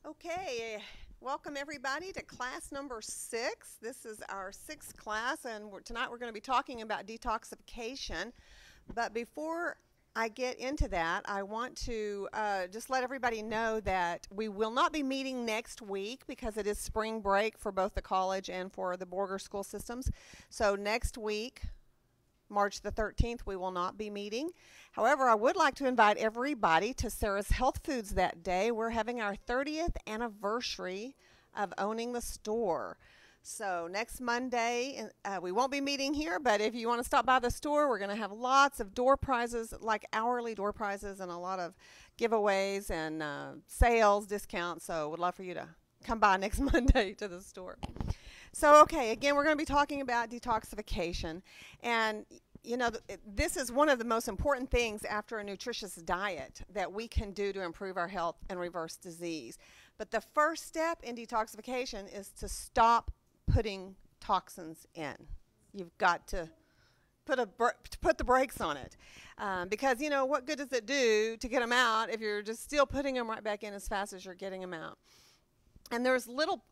Okay, welcome everybody to class number 6. This is our 6th class, and tonight we're going to be talking about detoxification. But before I get into that, I want to just let everybody know that we will not be meeting next week because it is spring break for both the college and for the Borger school systems. So next week, March the 13th, we will not be meeting. However, I would like to invite everybody to Sarah's Health Foods that day. We're having our 30th anniversary of owning the store. So next Monday, we won't be meeting here, but if you want to stop by the store, we're going to have lots of door prizes, like hourly door prizes, and a lot of giveaways and sales, discounts. So we'd love for you to come by next Monday to the store. So, okay, again, we're going to be talking about detoxification. And, you know, this is one of the most important things after a nutritious diet that we can do to improve our health and reverse disease. But the first step in detoxification is to stop putting toxins in. You've got to put the brakes on it. Because, you know, what good does it do to get them out if you're just still putting them right back in as fast as you're getting them out? And there's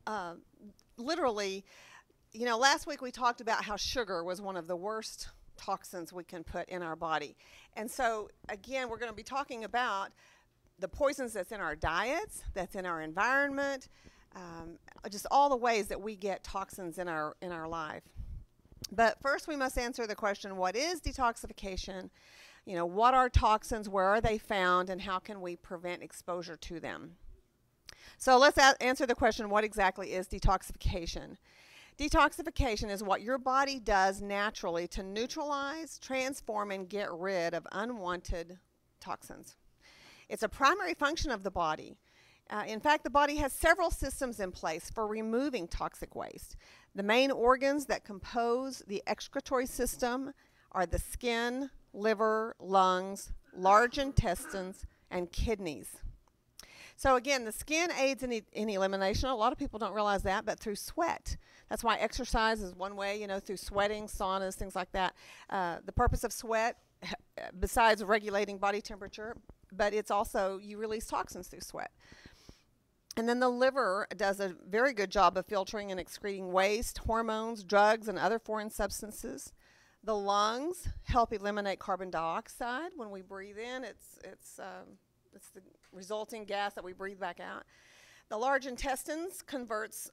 literally, you know, last week we talked about how sugar was one of the worst toxins we can put in our body. And so, again, we're going to be talking about the poisons that's in our diets, that's in our environment, just all the ways that we get toxins in our life. But first we must answer the question, what is detoxification? You know, what are toxins, where are they found, and how can we prevent exposure to them? So let's answer the question, what exactly is detoxification? Detoxification is what your body does naturally to neutralize, transform, and get rid of unwanted toxins. It's a primary function of the body. In fact, the body has several systems in place for removing toxic waste. The main organs that compose the excretory system are the skin, liver, lungs, large intestines, and kidneys. So again, the skin aids in elimination. A lot of people don't realize that, but through sweat. That's why exercise is one way, you know, through sweating, saunas, things like that. The purpose of sweat, besides regulating body temperature, but it's also you release toxins through sweat. And then the liver does a very good job of filtering and excreting waste, hormones, drugs, and other foreign substances. The lungs help eliminate carbon dioxide. When we breathe in, it's the resulting gas that we breathe back out. The large intestines converts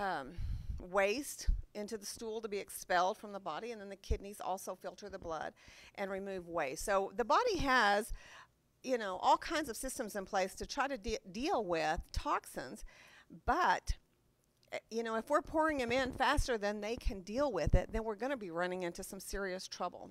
waste into the stool to be expelled from the body, and then the kidneys also filter the blood and remove waste. So the body has, you know, all kinds of systems in place to try to deal with toxins, but you know, if we're pouring them in faster than they can deal with it, then we're going to be running into some serious trouble.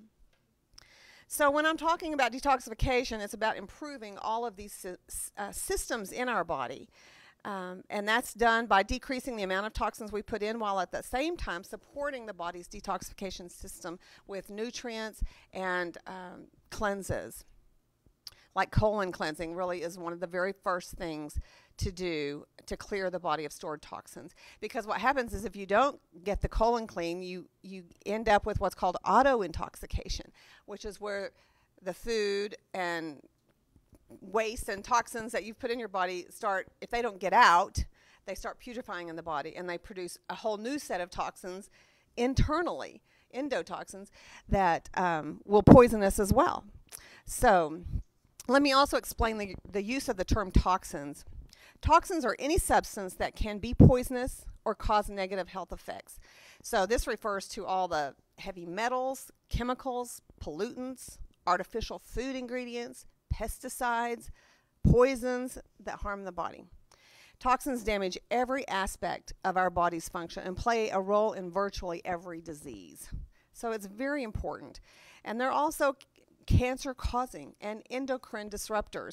So when I'm talking about detoxification, it's about improving all of these systems in our body. And that's done by decreasing the amount of toxins we put in while at the same time supporting the body's detoxification system with nutrients and cleanses. Like colon cleansing really is one of the very first things to do to clear the body of stored toxins. Because what happens is if you don't get the colon clean, you end up with what's called auto-intoxication, which is where the food and waste and toxins that you've put in your body start, if they don't get out, they start putrefying in the body, and they produce a whole new set of toxins internally, endotoxins, that will poison us as well. So let me also explain the use of the term toxins. Toxins are any substance that can be poisonous or cause negative health effects. So this refers to all the heavy metals, chemicals, pollutants, artificial food ingredients, pesticides, poisons that harm the body. Toxins damage every aspect of our body's function and play a role in virtually every disease. So it's very important. And they're also cancer-causing and endocrine disruptors.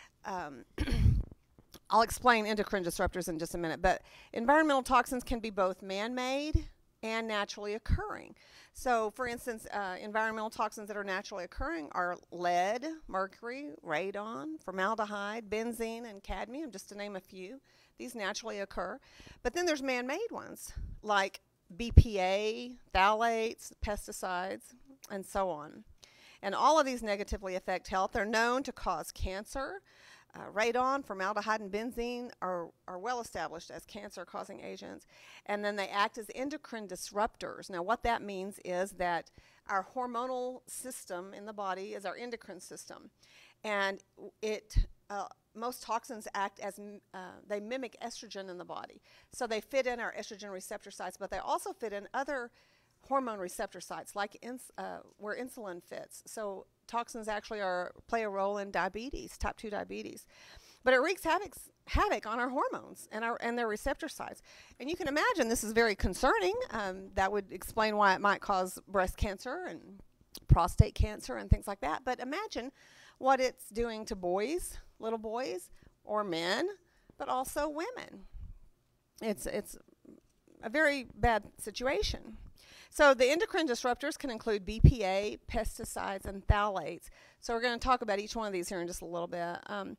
I'll explain endocrine disruptors in just a minute, but environmental toxins can be both man-made and naturally occurring. So, for instance, environmental toxins that are naturally occurring are lead, mercury, radon, formaldehyde, benzene, and cadmium, just to name a few. These naturally occur. But then there's man-made ones, like BPA, phthalates, pesticides, and so on. And all of these negatively affect health. They're known to cause cancer, radon, formaldehyde, and benzene are well established as cancer-causing agents. And then they act as endocrine disruptors. Now, what that means is that our hormonal system in the body is our endocrine system. And most toxins act as, they mimic estrogen in the body. So they fit in our estrogen receptor sites, but they also fit in other hormone receptor sites, like where insulin fits. So toxins actually play a role in diabetes, type 2 diabetes. But it wreaks havoc on our hormones and their receptor sites. And you can imagine this is very concerning. That would explain why it might cause breast cancer and prostate cancer and things like that. But imagine what it's doing to boys, little boys, or men, but also women. It's a very bad situation. So the endocrine disruptors can include BPA, pesticides, and phthalates. So we're going to talk about each one of these here in just a little bit.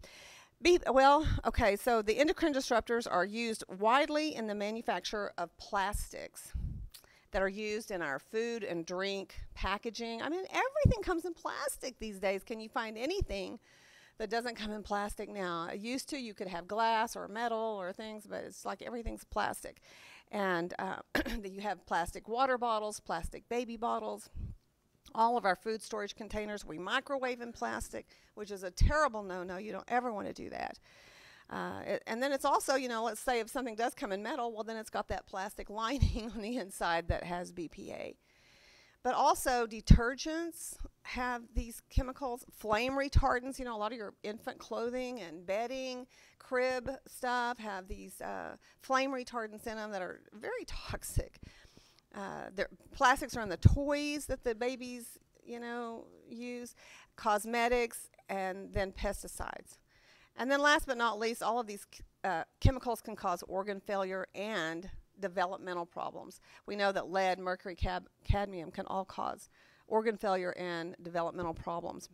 So the endocrine disruptors are used widely in the manufacture of plastics that are used in our food and drink packaging. I mean, everything comes in plastic these days. Can you find anything that doesn't come in plastic now? Used to, you could have glass or metal or things, but it's like everything's plastic. And you have plastic water bottles, plastic baby bottles. All of our food storage containers, we microwave in plastic, which is a terrible no-no. You don't ever want to do that. And then it's also, let's say if something does come in metal, well, then it's got that plastic lining on the inside that has BPA. But also detergents have these chemicals, flame retardants. A lot of your infant clothing and bedding, crib stuff have these flame retardants in them that are very toxic. Plastics are in the toys that the babies, use, cosmetics, and then pesticides. And then last but not least, all of these chemicals can cause organ failure and developmental problems. We know that lead, mercury, cadmium can all cause organ failure and developmental problems.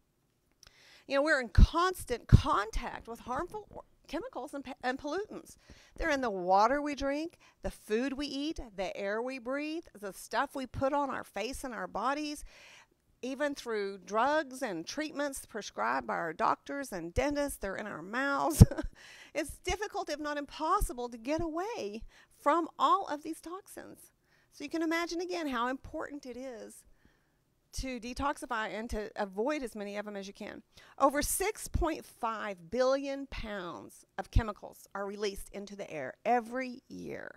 We're in constant contact with harmful chemicals and pollutants. They're in the water we drink, the food we eat, the air we breathe, the stuff we put on our face and our bodies, even through drugs and treatments prescribed by our doctors and dentists. They're in our mouths. It's difficult, if not impossible, to get away from all of these toxins. So you can imagine again how important it is to detoxify and to avoid as many of them as you can. Over 6.5 billion pounds of chemicals are released into the air every year.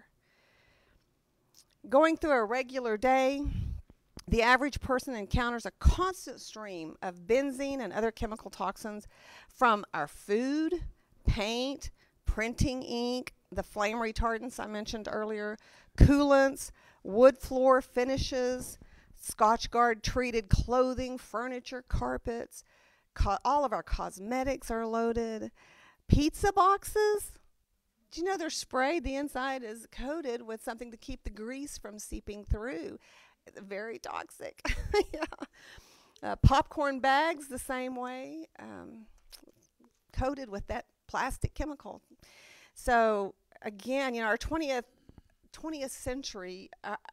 Going through a regular day, the average person encounters a constant stream of benzene and other chemical toxins from our food, paint, printing ink, the flame retardants I mentioned earlier, coolants, wood floor finishes, Scotchgard treated clothing, furniture, carpets, all of our cosmetics are loaded. Pizza boxes, do you know they're sprayed? The inside is coated with something to keep the grease from seeping through. It's very toxic. Yeah. Popcorn bags the same way, coated with that plastic chemical. So again, our 20th century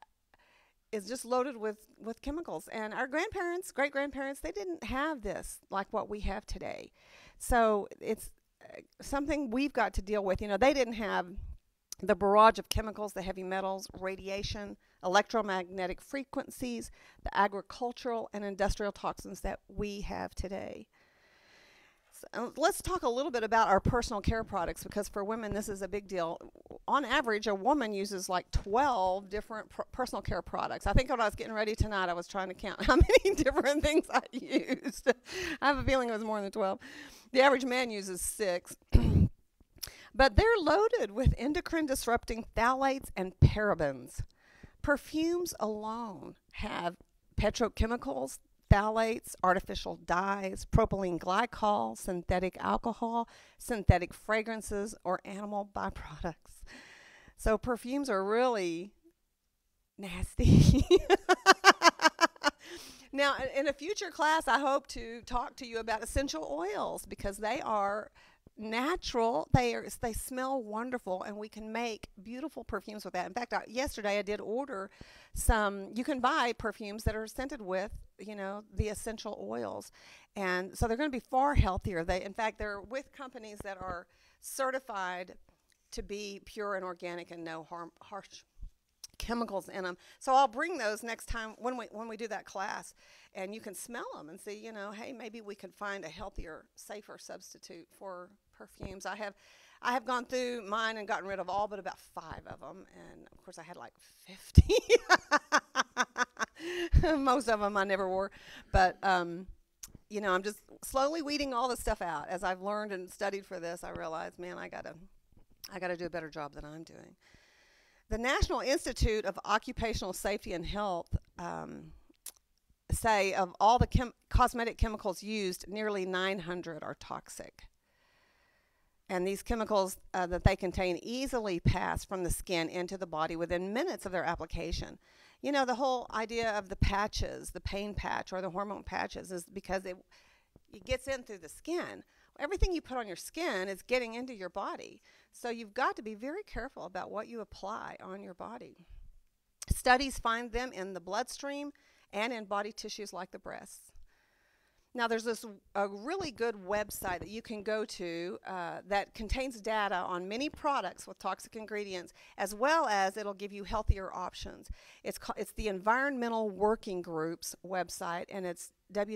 is just loaded with chemicals. And our grandparents, great-grandparents, they didn't have this like what we have today. So it's something we've got to deal with. They didn't have the barrage of chemicals, the heavy metals, radiation, electromagnetic frequencies, the agricultural and industrial toxins that we have today. Let's talk a little bit about our personal care products, because for women this is a big deal. On average, a woman uses like 12 different personal care products. I think when I was getting ready tonight, I was trying to count how many different things I used. I have a feeling it was more than 12. The average man uses 6. But they're loaded with endocrine disrupting phthalates and parabens. Perfumes alone have petrochemicals, phthalates, artificial dyes, propylene glycol, synthetic alcohol, synthetic fragrances, or animal byproducts. So perfumes are really nasty. Now, in a future class, I hope to talk to you about essential oils, because they are natural. They smell wonderful, and we can make beautiful perfumes with that. In fact, yesterday I did order some. You can buy perfumes that are scented with, the essential oils, and so they're going to be far healthier. In fact, they're with companies that are certified to be pure and organic and no harsh chemicals in them. So I'll bring those next time when we do that class, and you can smell them and see, hey, maybe we could find a healthier, safer substitute for perfumes. I have gone through mine and gotten rid of all but about 5 of them, and of course I had like 50. Most of them I never wore, but I'm just slowly weeding all the stuff out. As I've learned and studied for this, I realized, man, I gotta do a better job than I'm doing. The National Institute of Occupational Safety and Health say of all the cosmetic chemicals used, nearly 900 are toxic. And these chemicals that they contain easily pass from the skin into the body within minutes of their application. The whole idea of the patches, the pain patch or the hormone patches, is because it gets in through the skin. Everything you put on your skin is getting into your body. So you've got to be very careful about what you apply on your body. Studies find them in the bloodstream and in body tissues like the breasts. Now, there's a really good website that you can go to that contains data on many products with toxic ingredients, as well as it'll give you healthier options. It's the Environmental Working Group's website, and it's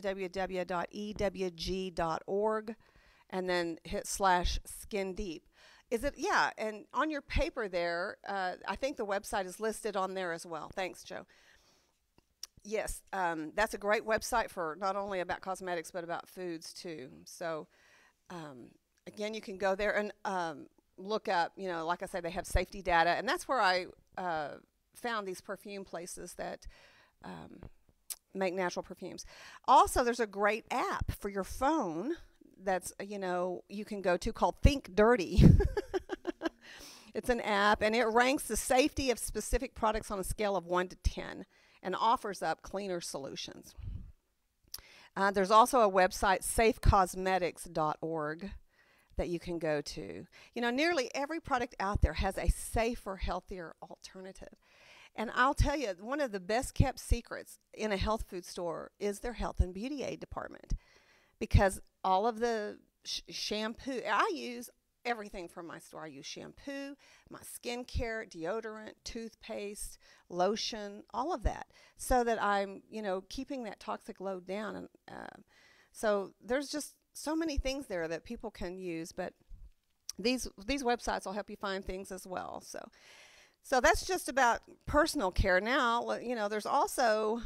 www.ewg.org, and then hit /skin deep. Yeah, and on your paper there, I think the website is listed on there as well. Thanks, Joe. Yes, that's a great website for not only about cosmetics, but about foods too. So, again, you can go there and look up, like I said, they have safety data. And that's where I found these perfume places that make natural perfumes. Also, there's a great app for your phone that's, you can go to called Think Dirty. It's an app, and it ranks the safety of specific products on a scale of 1 to 10. And offers up cleaner solutions. There's also a website, safecosmetics.org, that you can go to. Nearly every product out there has a safer, healthier alternative. And I'll tell you, one of the best kept secrets in a health food store is their health and beauty aid department. Because all of the shampoo, I use everything from my store. I use shampoo, my skincare, deodorant, toothpaste, lotion, all of that, so that I'm, keeping that toxic load down. And so there's just so many things there that people can use, but these websites will help you find things as well. So that's just about personal care. Now, there's also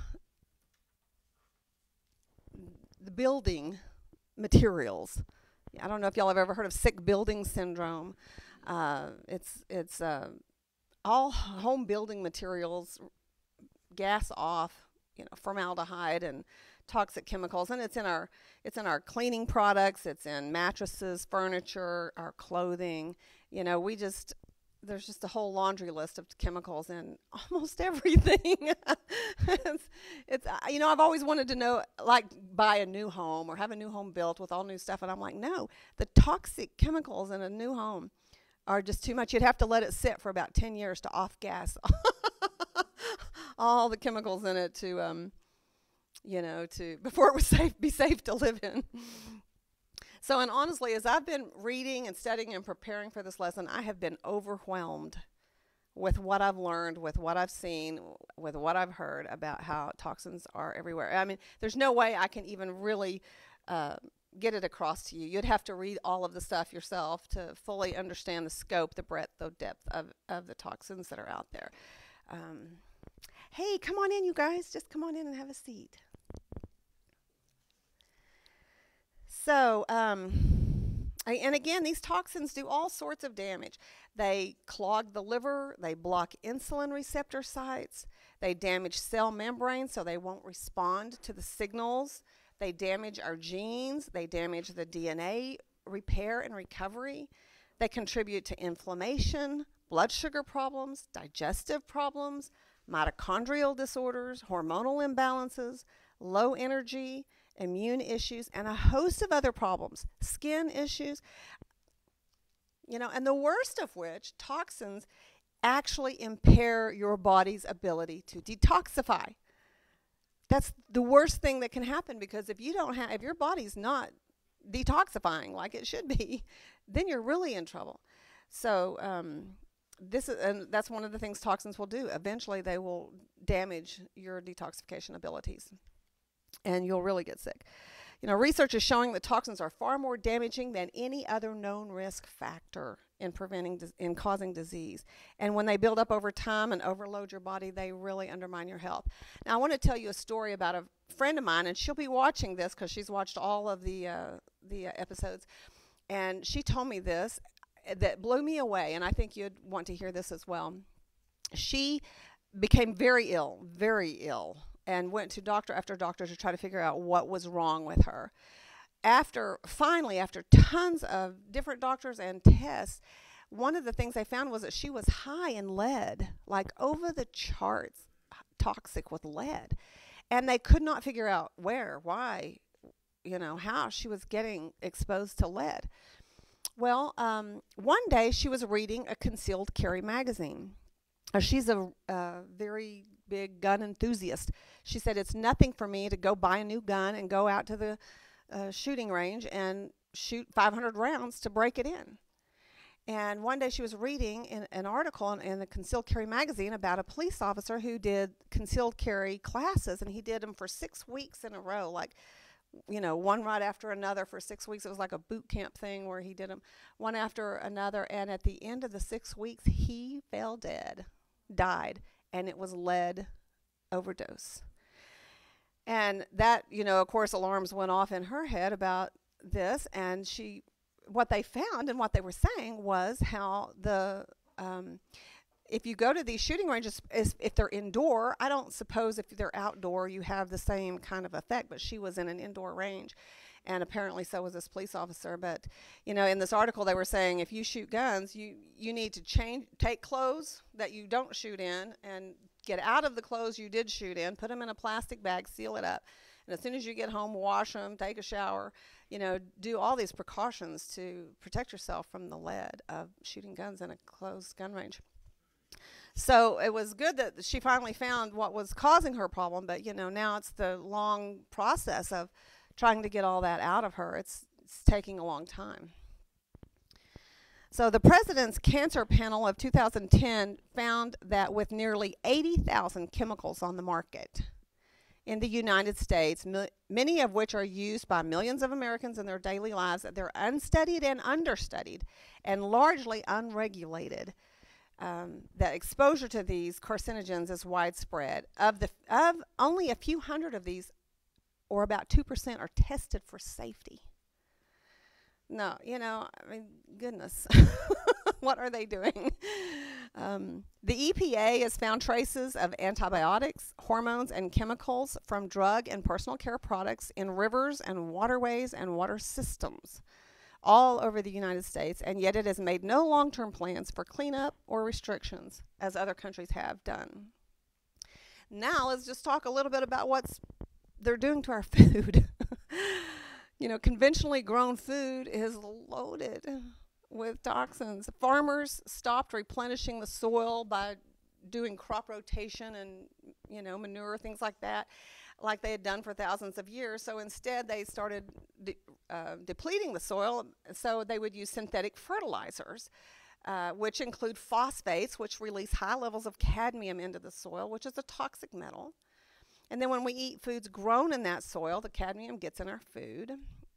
the building materials. I don't know if y'all have ever heard of sick building syndrome. It's all home building materials, gas off, formaldehyde and toxic chemicals, and it's in our cleaning products, it's in mattresses, furniture, our clothing. There's just a whole laundry list of chemicals in almost everything. I've always wanted to know, like, buy a new home or have a new home built with all new stuff. And I'm like, no, the toxic chemicals in a new home are just too much. You'd have to let it sit for about 10 years to off-gas all the chemicals in it before it would be safe to live in. So, and honestly, as I've been reading and studying and preparing for this lesson, I have been overwhelmed with what I've learned, with what I've seen, with what I've heard about how toxins are everywhere. I mean, there's no way I can even really get it across to you. You'd have to read all of the stuff yourself to fully understand the scope, the breadth, the depth of the toxins that are out there. Hey, come on in, you guys. Just come on in and have a seat. So, and again, these toxins do all sorts of damage. They clog the liver, they block insulin receptor sites, they damage cell membranes so they won't respond to the signals, they damage our genes, they damage the DNA repair and recovery, they contribute to inflammation, blood sugar problems, digestive problems, mitochondrial disorders, hormonal imbalances, low energy, immune issues, and a host of other problems, skin issues. And the worst of which, toxins actually impair your body's ability to detoxify. That's the worst thing that can happen, because if your body's not detoxifying like it should be, then you're really in trouble. So and that's one of the things toxins will do. Eventually, they will damage your detoxification abilities, and you'll really get sick. Research is showing that toxins are far more damaging than any other known risk factor in causing disease. And when they build up over time and overload your body, they really undermine your health. Now, I want to tell you a story about a friend of mine, and she'll be watching this because she's watched all of the episodes. And she told me this that blew me away, and I think you'd want to hear this as well. She became very ill, and went to doctor after doctor to try to figure out what was wrong with her. Finally, after tons of different doctors and tests, one of the things they found was that she was high in lead, like over the charts toxic with lead. And they could not figure out why, how she was getting exposed to lead. Well, one day she was reading a concealed carry magazine. She's a very big gun enthusiast. She said, it's nothing for me to go buy a new gun and go out to the shooting range and shoot 500 rounds to break it in. And one day she was reading an article in the concealed carry magazine about a police officer who did concealed carry classes, and he did them for 6 weeks in a row, like, one right after another for 6 weeks. It was like a boot camp thing where he did them one after another. And at the end of the 6 weeks, he fell dead, died, and it was lead overdose. And that, of course, alarms went off in her head about this. And what they found and what they were saying was how if you go to these shooting ranges, if they're indoor, I don't suppose if they're outdoor you have the same kind of effect, but she was in an indoor range, and apparently so was this police officer. But, in this article they were saying if you shoot guns, you need to take clothes that you don't shoot in and get out of the clothes you did shoot in, put them in a plastic bag, seal it up, and as soon as you get home, wash them, take a shower, do all these precautions to protect yourself from the lead of shooting guns in a closed gun range. So it was good that she finally found what was causing her problem, but now it's the long process of trying to get all that out of her. It's taking a long time. So the President's Cancer Panel of 2010 found that with nearly 80,000 chemicals on the market in the United States, many of which are used by millions of Americans in their daily lives, that they're unstudied and understudied and largely unregulated. That exposure to these carcinogens is widespread. Of only a few hundred of these, or about 2%, are tested for safety. No, goodness, what are they doing? The EPA has found traces of antibiotics, hormones, and chemicals from drug and personal care products in rivers and waterways and water systems all over the United States, and yet it has made no long-term plans for cleanup or restrictions, as other countries have done. Now let's just talk a little bit about what they're doing to our food. Conventionally grown food is loaded with toxins. Farmers stopped replenishing the soil by doing crop rotation and, manure, things like that, like they had done for thousands of years. So instead they started depleting the soil, so they would use synthetic fertilizers, which include phosphates, which release high levels of cadmium into the soil, which is a toxic metal. And then when we eat foods grown in that soil, the cadmium gets in our food.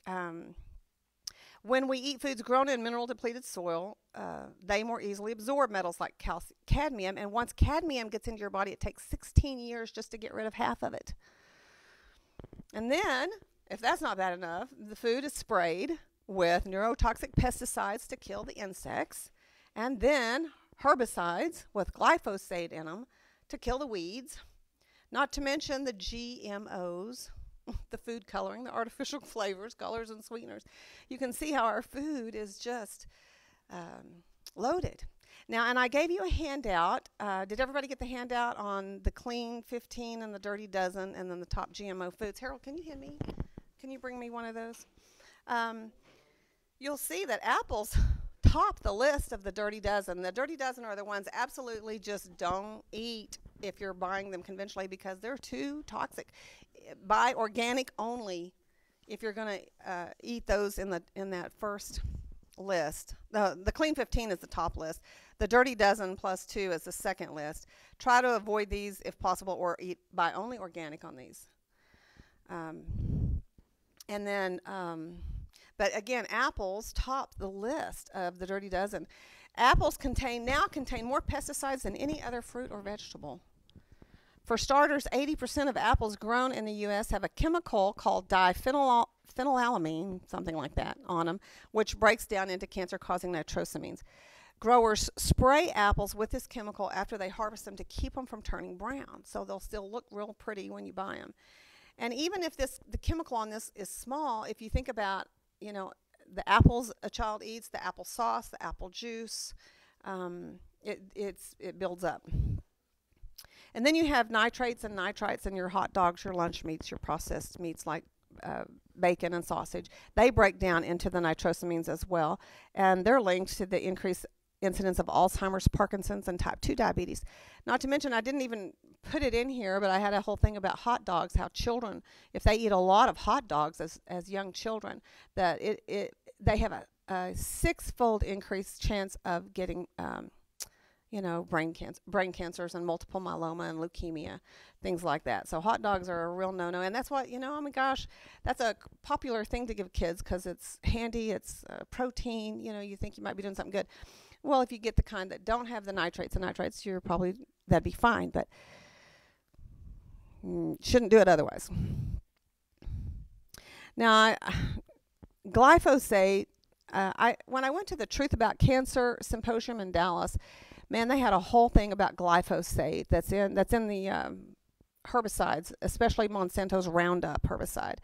When we eat foods grown in mineral-depleted soil, they more easily absorb metals like cadmium. And once cadmium gets into your body, it takes 16 years just to get rid of half of it. And then, if that's not bad enough, the food is sprayed with neurotoxic pesticides to kill the insects, and then herbicides with glyphosate in them to kill the weeds. Not to mention the GMOs, the food coloring, the artificial flavors, colors, and sweeteners. You can see how our food is just loaded. Now, and I gave you a handout. Did everybody get the handout on the clean 15 and the dirty dozen and then the top GMO foods? Harold, can you hand me? Can you bring me one of those? You'll see that apples top the list of the Dirty Dozen. The Dirty Dozen are the ones absolutely just don't eat if you're buying them conventionally because they're too toxic. Buy organic only if you're going to eat those in that first list. The Clean 15 is the top list. The Dirty Dozen plus 2 is the second list. Try to avoid these if possible, or buy only organic on these. And then, but again, apples top the list of the Dirty Dozen. Apples now contain more pesticides than any other fruit or vegetable. For starters, 80% of apples grown in the U.S. have a chemical called diphenylamine, something like that, on them, which breaks down into cancer-causing nitrosamines. Growers spray apples with this chemical after they harvest them to keep them from turning brown, so they'll still look real pretty when you buy them. And even if the chemical on this is small, if you think about, the apples a child eats, the apple sauce, the apple juice, it builds up. And then you have nitrates and nitrites in your hot dogs, your lunch meats, your processed meats like bacon and sausage. They break down into the nitrosamines as well, and they're linked to the increased incidence of Alzheimer's, Parkinson's, and type 2 diabetes. Not to mention, I didn't even put it in here, but I had a whole thing about hot dogs, how children, if they eat a lot of hot dogs as young children, that they have a six-fold increased chance of getting brain cancers and multiple myeloma and leukemia, things like that. So hot dogs are a real no-no, and that's why, oh my gosh, that's a popular thing to give kids because it's handy, it's protein, you think you might be doing something good. Well, if you get the kind that don't have the nitrates and nitrites, that'd be fine, but shouldn't do it otherwise. Now, glyphosate, when I went to the Truth About Cancer Symposium in Dallas, man, they had a whole thing about glyphosate that's in the herbicides, especially Monsanto's Roundup herbicide.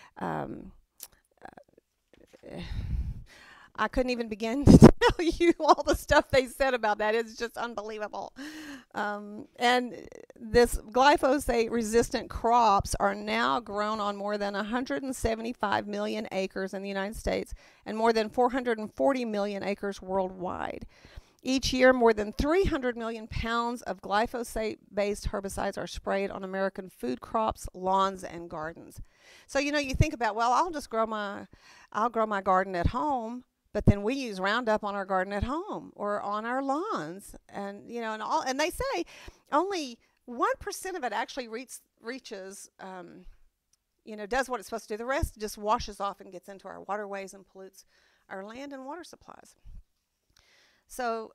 I couldn't even begin to tell you all the stuff they said about that. It's just unbelievable. And this glyphosate-resistant crops are now grown on more than 175 million acres in the United States and more than 440 million acres worldwide. Each year, more than 300 million pounds of glyphosate-based herbicides are sprayed on American food crops, lawns, and gardens. So, you think about, well, I'll grow my garden at home, but then we use Roundup on our garden at home or on our lawns, and and they say only 1% of it actually reaches, does what it's supposed to do. The rest just washes off and gets into our waterways and pollutes our land and water supplies. So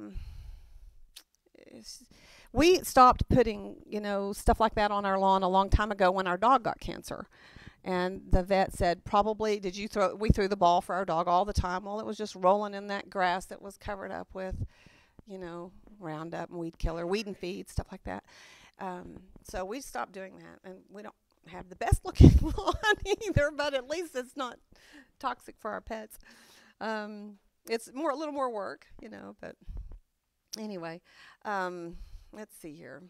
we stopped putting, stuff like that on our lawn a long time ago when our dog got cancer. And the vet said, probably, we threw the ball for our dog all the time. Well, it was just rolling in that grass that was covered up with, Roundup and weed killer, weed and feed, stuff like that. So we stopped doing that. And we don't have the best looking lawn either, but at least it's not toxic for our pets. It's a little more work, but anyway, let's see here.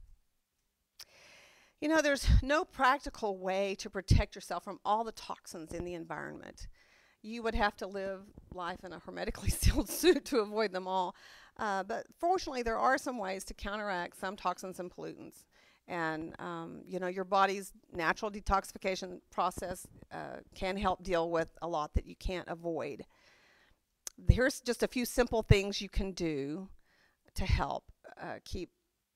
There's no practical way to protect yourself from all the toxins in the environment. You would have to live life in a hermetically sealed suit to avoid them all. But fortunately, there are some ways to counteract some toxins and pollutants. And, your body's natural detoxification process can help deal with a lot that you can't avoid. Here's just a few simple things you can do to help keep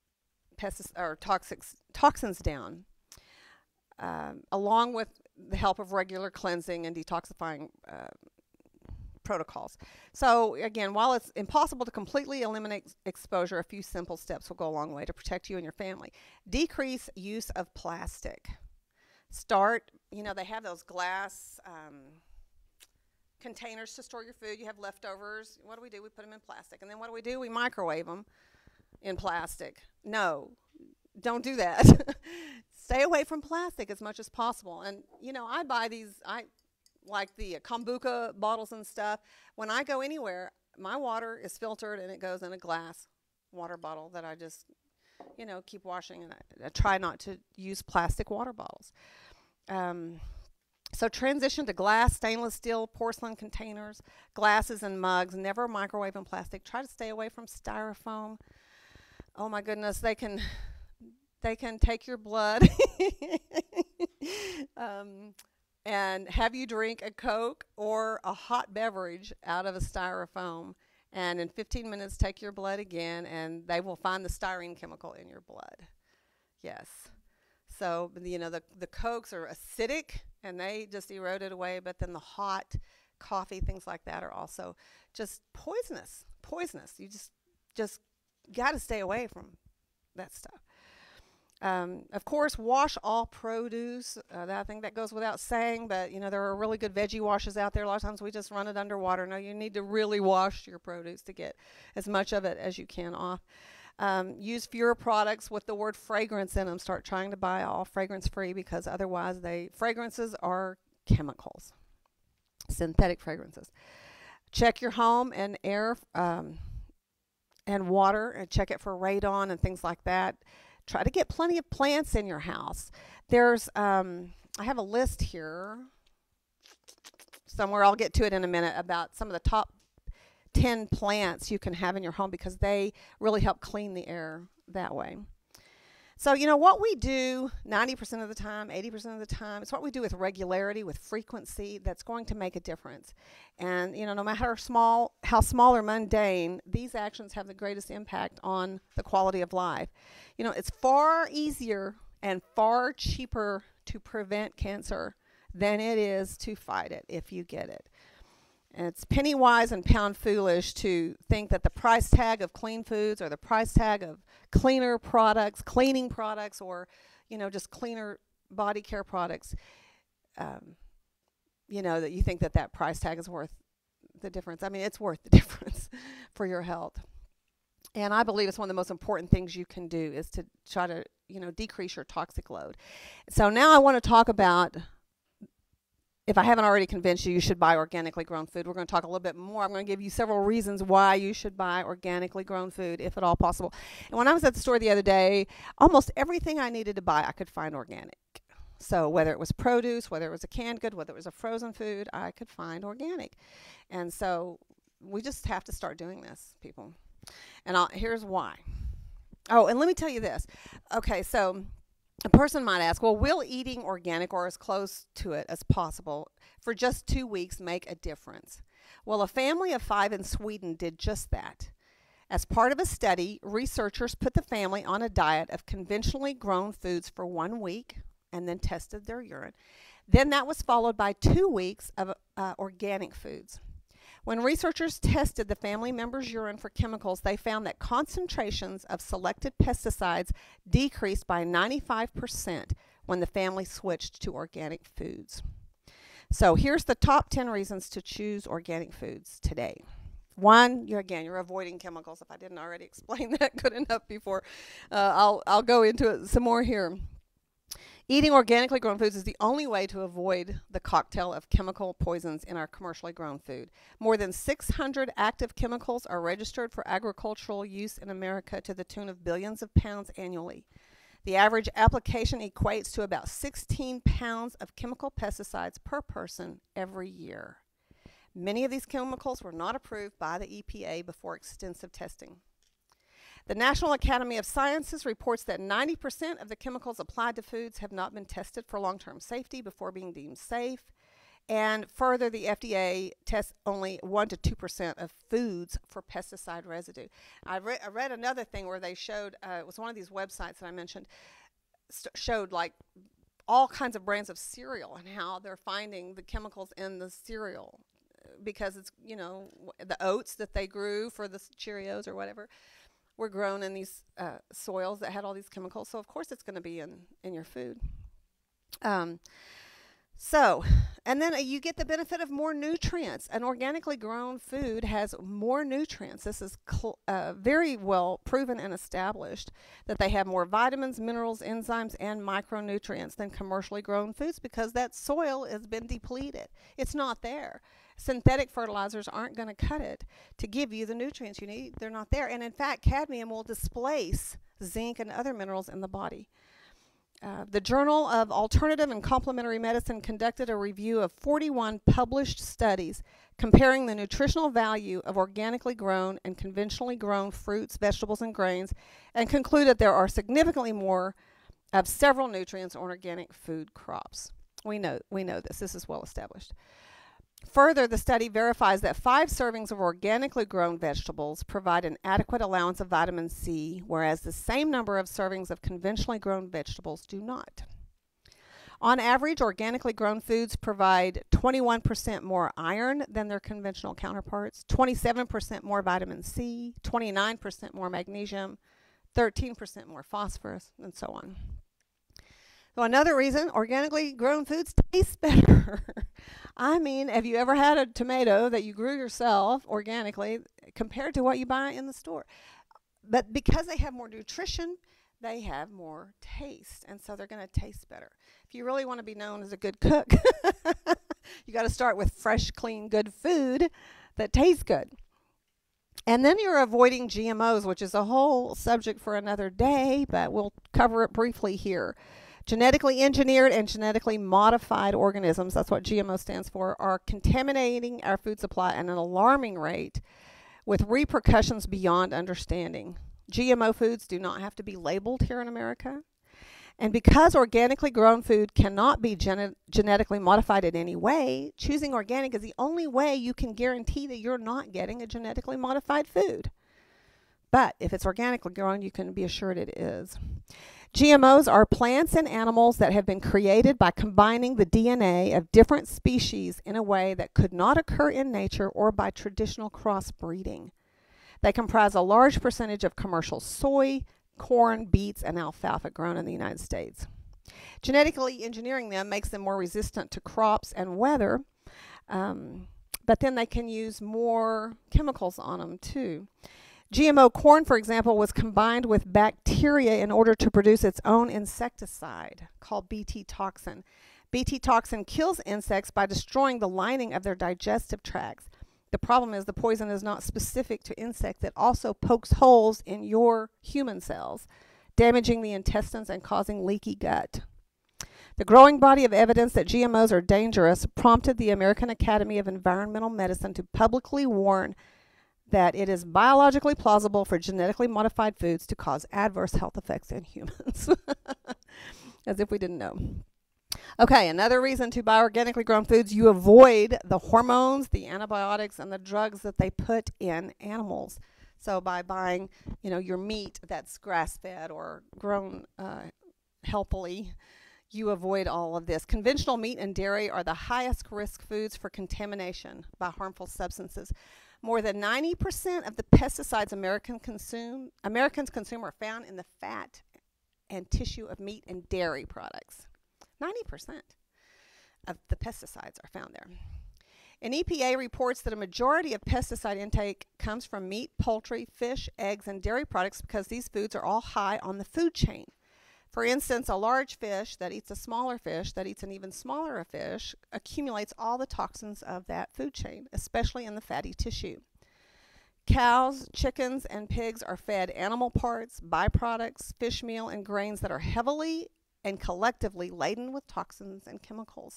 toxins down, along with the help of regular cleansing and detoxifying protocols. So again, while it's impossible to completely eliminate exposure, a few simple steps will go a long way to protect you and your family. Decrease use of plastic. They have those glass containers to store your food. You have leftovers. What do? We put them in plastic. And then what do? We microwave them in plastic. No, don't do that. Stay away from plastic as much as possible. And, I buy these, I like the kombucha bottles and stuff. When I go anywhere, my water is filtered and it goes in a glass water bottle that I just, keep washing. And I try not to use plastic water bottles. So transition to glass, stainless steel, porcelain containers, glasses and mugs. Never microwave and plastic. Try to stay away from styrofoam. Oh my goodness, they can take your blood and have you drink a Coke or a hot beverage out of a styrofoam. And in 15 minutes, take your blood again, and they will find the styrene chemical in your blood. Yes. So, the Cokes are acidic, and they just erode it away. But then the hot coffee, things like that, are also just poisonous. Poisonous. You just got to stay away from that stuff. Of course, wash all produce. I think that goes without saying, but there are really good veggie washes out there. A lot of times we just run it underwater. No, you need to really wash your produce to get as much of it as you can off. Use fewer products with the word fragrance in them. Start trying to buy all fragrance free, because otherwise fragrances are chemicals, synthetic fragrances. Check your home and air and water, and check it for radon and things like that. Try to get plenty of plants in your house. There's, I have a list here somewhere. I'll get to it in a minute about some of the top 10 plants you can have in your home, because they really help clean the air that way. So, what we do 90% of the time, 80% of the time, it's what we do with regularity, with frequency, that's going to make a difference. And, no matter how small or mundane, these actions have the greatest impact on the quality of life. It's far easier and far cheaper to prevent cancer than it is to fight it if you get it. And it's penny wise and pound foolish to think that the price tag of clean foods, or the price tag of cleaning products, or, just cleaner body care products, that you think that price tag is worth the difference. I mean, it's worth the difference for your health. And I believe it's one of the most important things you can do, is to try to, decrease your toxic load. So now I want to talk about, if I haven't already convinced you, you should buy organically grown food. We're going to talk a little bit more. I'm going to give you several reasons why you should buy organically grown food, if at all possible. And when I was at the store the other day, almost everything I needed to buy, I could find organic. So whether it was produce, whether it was a canned good, whether it was a frozen food, I could find organic. And so we just have to start doing this, people. And here's why. Oh, and let me tell you this. Okay, so a person might ask, well, will eating organic, or as close to it as possible, for just 2 weeks make a difference? Well, a family of 5 in Sweden did just that. As part of a study, researchers put the family on a diet of conventionally grown foods for 1 week and then tested their urine. Then that was followed by 2 weeks of organic foods. When researchers tested the family members' urine for chemicals, they found that concentrations of selected pesticides decreased by 95% when the family switched to organic foods. So here's the top 10 reasons to choose organic foods today. 1, you're avoiding chemicals. If I didn't already explain that good enough before, I'll go into it some more here. Eating organically grown foods is the only way to avoid the cocktail of chemical poisons in our commercially grown food. More than 600 active chemicals are registered for agricultural use in America, to the tune of billions of pounds annually. The average application equates to about 16 pounds of chemical pesticides per person every year. Many of these chemicals were not approved by the EPA before extensive testing. The National Academy of Sciences reports that 90% of the chemicals applied to foods have not been tested for long-term safety before being deemed safe. And further, the FDA tests only 1 to 2% of foods for pesticide residue. I read another thing where they showed, it was one of these websites that I mentioned, showed like all kinds of brands of cereal and how they're finding the chemicals in the cereal, because it's, the oats that they grew for the Cheerios or whatever were grown in these soils that had all these chemicals. So, of course, it's going to be in your food. And then you get the benefit of more nutrients. An organically grown food has more nutrients. This is very well proven and established, that they have more vitamins, minerals, enzymes, and micronutrients than commercially grown foods, because that soil has been depleted. It's not there. Synthetic fertilizers aren't going to cut it to give you the nutrients you need. They're not there. And in fact, cadmium will displace zinc and other minerals in the body. The Journal of Alternative and Complementary Medicine conducted a review of 41 published studies comparing the nutritional value of organically grown and conventionally grown fruits, vegetables, and grains, and concluded there are significantly more of several nutrients on organic food crops. We know this. This is well established. Further, the study verifies that 5 servings of organically grown vegetables provide an adequate allowance of vitamin C, whereas the same number of servings of conventionally grown vegetables do not. On average, organically grown foods provide 21% more iron than their conventional counterparts, 27% more vitamin C, 29% more magnesium, 13% more phosphorus, and so on. So another reason organically grown foods taste better. I mean, have you ever had a tomato that you grew yourself organically compared to what you buy in the store? But because they have more nutrition, they have more taste, and so they're going to taste better. If you really want to be known as a good cook, you got to start with fresh, clean, good food that tastes good. And then you're avoiding GMOs, which is a whole subject for another day, but we'll cover it briefly here. Genetically engineered and genetically modified organisms, that's what GMO stands for, are contaminating our food supply at an alarming rate with repercussions beyond understanding. GMO foods do not have to be labeled here in America. And because organically grown food cannot be genetically modified in any way, choosing organic is the only way you can guarantee that you're not getting a genetically modified food. But if it's organically grown, you can be assured it is. GMOs are plants and animals that have been created by combining the DNA of different species in a way that could not occur in nature or by traditional crossbreeding. They comprise a large percentage of commercial soy, corn, beets, and alfalfa grown in the United States. Genetically engineering them makes them more resistant to crops and weather, but then they can use more chemicals on them too. GMO corn, for example, was combined with bacteria in order to produce its own insecticide called Bt toxin. Bt toxin kills insects by destroying the lining of their digestive tracts. The problem is the poison is not specific to insects. It also pokes holes in your human cells, damaging the intestines and causing leaky gut. The growing body of evidence that GMOs are dangerous prompted the American Academy of Environmental Medicine to publicly warn that it is biologically plausible for genetically modified foods to cause adverse health effects in humans. As if we didn't know. Okay, another reason to buy organically grown foods, you avoid the hormones, the antibiotics, and the drugs that they put in animals. So by buying, your meat that's grass-fed or grown healthily, you avoid all of this. Conventional meat and dairy are the highest risk foods for contamination by harmful substances. More than 90% of the pesticides Americans consume are found in the fat and tissue of meat and dairy products. 90% of the pesticides are found there. And EPA reports that a majority of pesticide intake comes from meat, poultry, fish, eggs, and dairy products because these foods are all high on the food chain. For instance, a large fish that eats a smaller fish that eats an even smaller fish accumulates all the toxins of that food chain, especially in the fatty tissue. Cows, chickens, and pigs are fed animal parts, byproducts, fish meal, and grains that are heavily and collectively laden with toxins and chemicals.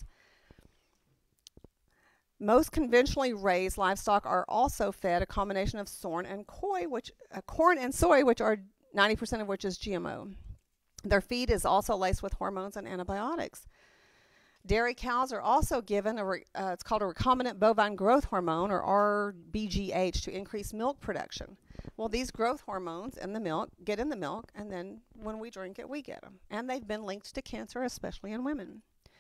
Most conventionally raised livestock are also fed a combination of corn and soy, which are 90% of which is GMO. Their feed is also laced with hormones and antibiotics. Dairy cows are also given it's called a recombinant bovine growth hormone, or RBGH, to increase milk production. Well, these growth hormones in the milk get in the milk, and then when we drink it, we get them. And they've been linked to cancer, especially in women.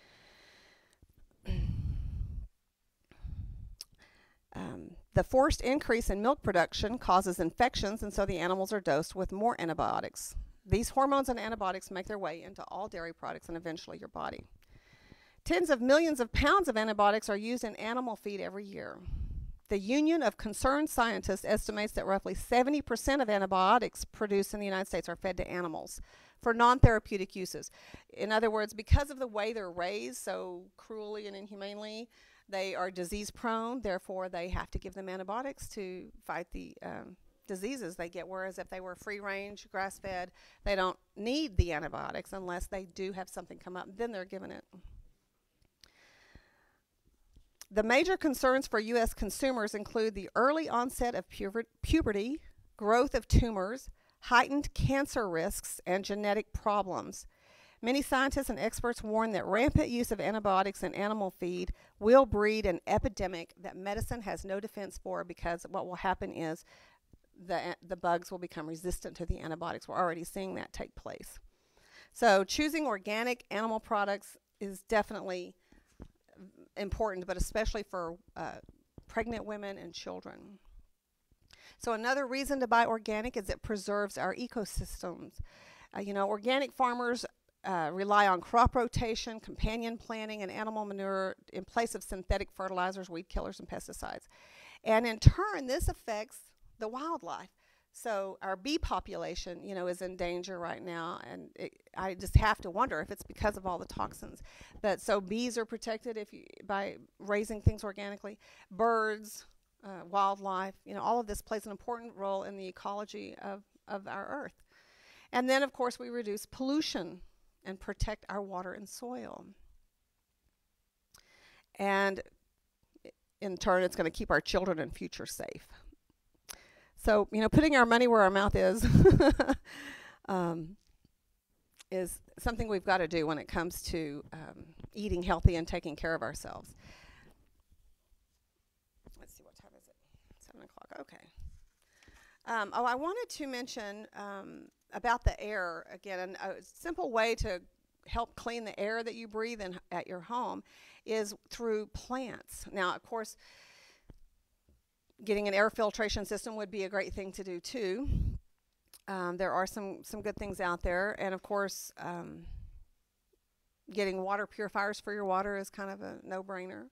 The forced increase in milk production causes infections, and so the animals are dosed with more antibiotics. These hormones and antibiotics make their way into all dairy products and eventually your body. Tens of millions of pounds of antibiotics are used in animal feed every year. The Union of Concerned Scientists estimates that roughly 70% of antibiotics produced in the United States are fed to animals for non-therapeutic uses. In other words, because of the way they're raised so cruelly and inhumanely, they are disease prone, therefore they have to give them antibiotics to fight the diseases they get, whereas if they were free range, grass fed, they don't need the antibiotics unless they do have something come up, then they're given it. The major concerns for U.S. consumers include the early onset of puberty, growth of tumors, heightened cancer risks, and genetic problems. Many scientists and experts warn that rampant use of antibiotics in animal feed will breed an epidemic that medicine has no defense for, because what will happen is the bugs will become resistant to the antibiotics. We're already seeing that take place. So choosing organic animal products is definitely important, but especially for pregnant women and children. So another reason to buy organic is it preserves our ecosystems. Organic farmers rely on crop rotation, companion planting, and animal manure in place of synthetic fertilizers, weed killers, and pesticides. And in turn, this affects the wildlife. So our bee population, is in danger right now, and I just have to wonder if it's because of all the toxins. But so bees are protected by raising things organically. Birds, wildlife, all of this plays an important role in the ecology of our earth. And then, of course, we reduce pollution and protect our water and soil. And in turn, it's going to keep our children and future safe. So, putting our money where our mouth is something we've got to do when it comes to eating healthy and taking care of ourselves. Let's see, what time is it? 7 o'clock. Okay. I wanted to mention about the air again. And a simple way to help clean the air that you breathe in at your home is through plants. Now, of course, getting an air filtration system would be a great thing to do too. There are some good things out there, and of course, getting water purifiers for your water is kind of a no-brainer.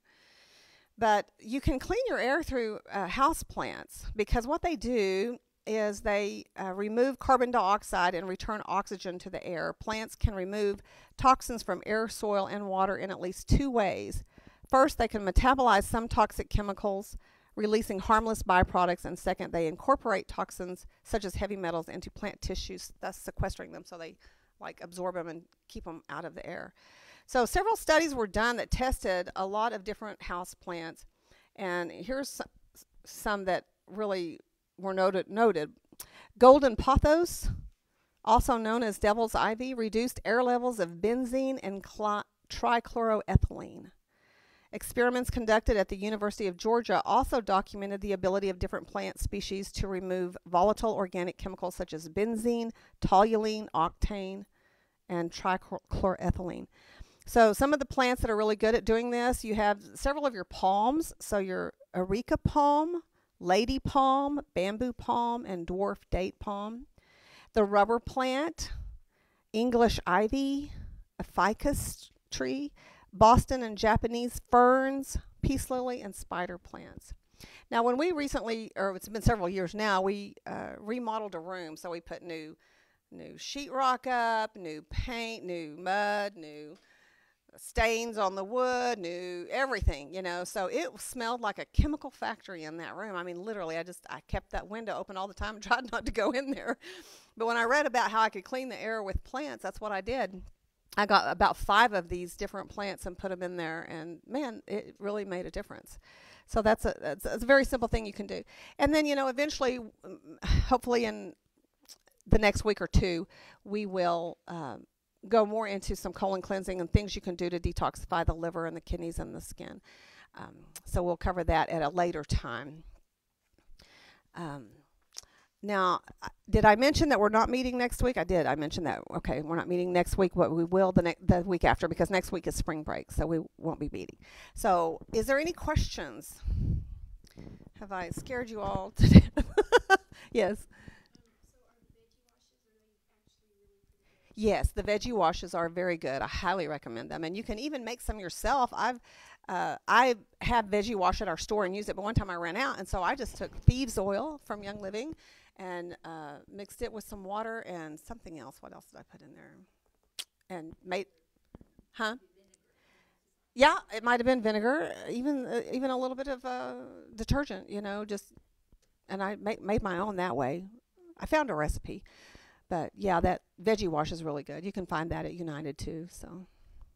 But you can clean your air through house plants, because what they do is they remove carbon dioxide and return oxygen to the air. Plants can remove toxins from air, soil, and water in at least 2 ways. First, they can metabolize some toxic chemicals, releasing harmless byproducts, and second, they incorporate toxins such as heavy metals into plant tissues, thus sequestering them so they absorb them and keep them out of the air. So several studies were done that tested a lot of different house plants, and here's some that really were noted. Golden pothos, also known as devil's ivy, reduced air levels of benzene and trichloroethylene. Experiments conducted at the University of Georgia also documented the ability of different plant species to remove volatile organic chemicals such as benzene, toluene, octane, and trichloroethylene. So some of the plants that are really good at doing this, you have several of your palms. So your areca palm, lady palm, bamboo palm, and dwarf date palm. The rubber plant, English ivy, a ficus tree, Boston and Japanese ferns, peace lily, and spider plants. Now, when we recently, or it's been several years now, we remodeled a room. So we put new sheetrock up, new paint, new mud, new stains on the wood, new everything, So it smelled like a chemical factory in that room. I mean, literally, I kept that window open all the time and tried not to go in there. But when I read about how I could clean the air with plants, that's what I did. I got about 5 of these different plants and put them in there, and man, it really made a difference. So that's a very simple thing you can do. And then, eventually, hopefully in the next week or 2, we will go more into some colon cleansing and things you can do to detoxify the liver and the kidneys and the skin. So we'll cover that at a later time. Now, did I mention that we're not meeting next week? I did. I mentioned that. Okay, we're not meeting next week, but we will the week after, because next week is spring break, so we won't be meeting. So is there any questions? Have I scared you all to death? Yes. Yes, the veggie washes are very good. I highly recommend them, and you can even make some yourself. I have veggie wash at our store and use it, but one time I ran out, and so I just took thieves oil from Young Living and mixed it with some water and something else. What else did I put in there? And made, Yeah, it might have been vinegar, even a little bit of detergent. Just and I made my own that way. I found a recipe. But yeah, that veggie wash is really good. You can find that at United too. So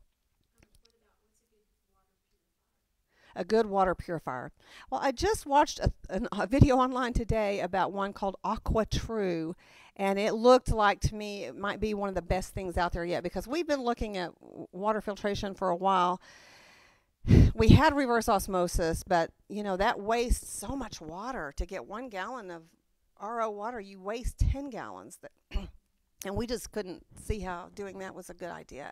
a good water purifier. Well, I just watched a video online today about one called Aqua True, and it looked like to me it might be one of the best things out there yet, because we've been looking at water filtration for a while. We had reverse osmosis, but you know that wastes so much water. To get 1 gallon of RO water, you waste 10 gallons. And we just couldn't see how doing that was a good idea.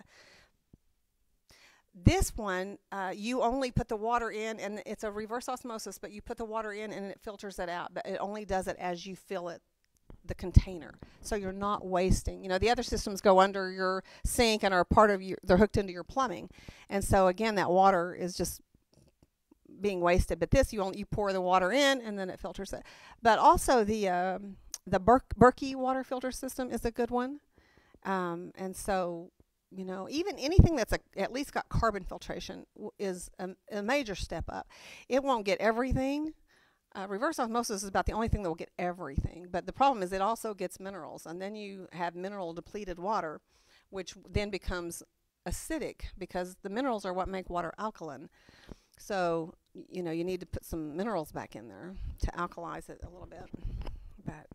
This one, you only put the water in, and it's a reverse osmosis, but you put the water in and it filters it out. But it only does it as you fill it, the container. So you're not wasting. You know, the other systems go under your sink and are part of your, they're hooked into your plumbing. And so again, that water is just being wasted. But this, you pour the water in and then it filters it. But also the Berkey water filter system is a good one. And so, you know, even anything that's at least got carbon filtration is a major step up. It won't get everything. Reverse osmosis is about the only thing that will get everything. But the problem is it also gets minerals. And then you have mineral depleted water, which then becomes acidic because the minerals are what make water alkaline. So, you know, you need to put some minerals back in there to alkalize it a little bit. But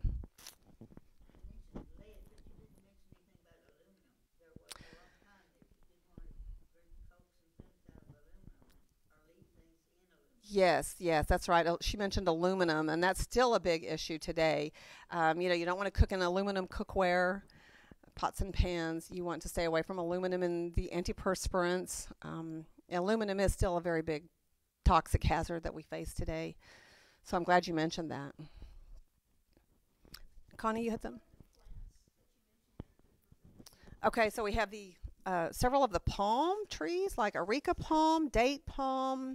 yes, yes, that's right. She mentioned aluminum, and that's still a big issue today. You know, you don't want to cook in aluminum cookware, pots and pans. You want to stay away from aluminum and the antiperspirants. Aluminum is still a very big toxic hazard that we face today. So I'm glad you mentioned that. Connie, you had them? Okay, so we have the several of the palm trees, like areca palm, date palm.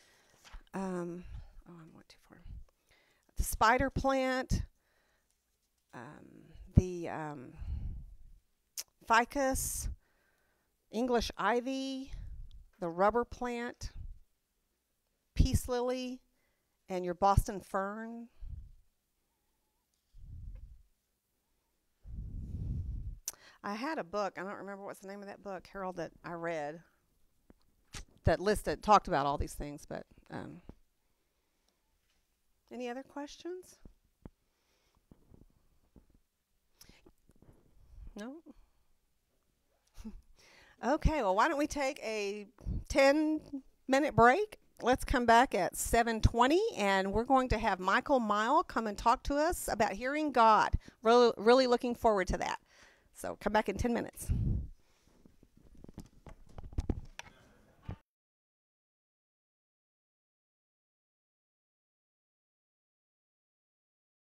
Oh, I went too far. The spider plant, the ficus, English ivy, the rubber plant, peace lily, and your Boston fern. I had a book, I don't remember what's the name of that book, Harold, that I read that talked about all these things, but any other questions? No? Okay, well, why don't we take a 10-minute break? Let's come back at 7:20, and we're going to have Michael Mile come and talk to us about hearing God. Really looking forward to that. So come back in 10 minutes.